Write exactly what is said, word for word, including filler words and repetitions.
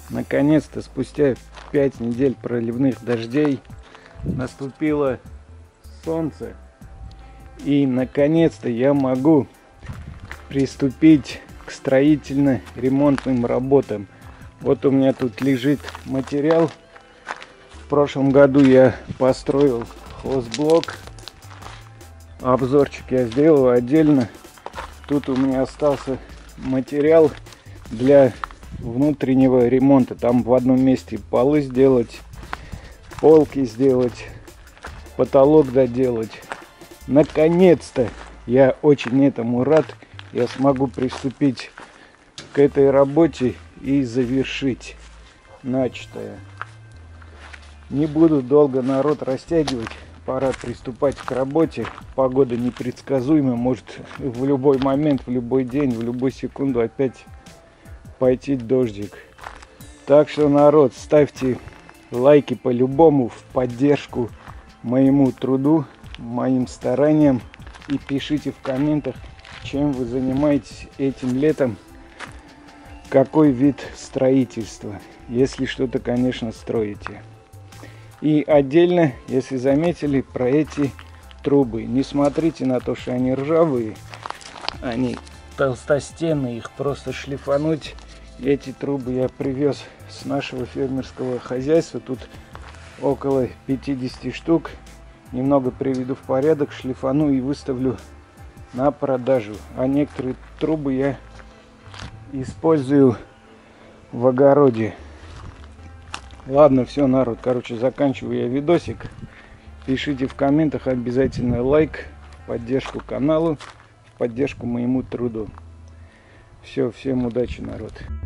Наконец-то, спустя пять недель проливных дождей, наступило солнце. И наконец-то я могу приступить к строительно-ремонтным работам. Вот у меня тут лежит материал. В прошлом году я построил хозблок. Обзорчик я сделал отдельно. Тут у меня остался материал для внутреннего ремонта. Там в одном месте полы сделать, полки сделать, потолок доделать. Наконец-то я очень этому рад. Я смогу приступить к этой работе и завершить начатое. Не буду долго народ растягивать. Пора приступать к работе. Погода непредсказуема. Может в любой момент, в любой день, в любую секунду опять пойти дождик. Так что, народ, ставьте лайки по-любому в поддержку моему труду, моим стараниям. И пишите в комментах, чем вы занимаетесь этим летом. Какой вид строительства. Если что-то, конечно, строите. И отдельно, если заметили, про эти трубы. Не смотрите на то, что они ржавые. Они толстостенные, их просто шлифануть. Эти трубы я привез с нашего фермерского хозяйства. Тут около пятидесяти штук. Немного приведу в порядок, шлифану и выставлю на продажу. А некоторые трубы я использую в огороде. Ладно, все, народ, короче, заканчиваю я видосик. Пишите в комментах обязательно лайк в поддержку каналу, в поддержку моему труду. Все, всем удачи, народ.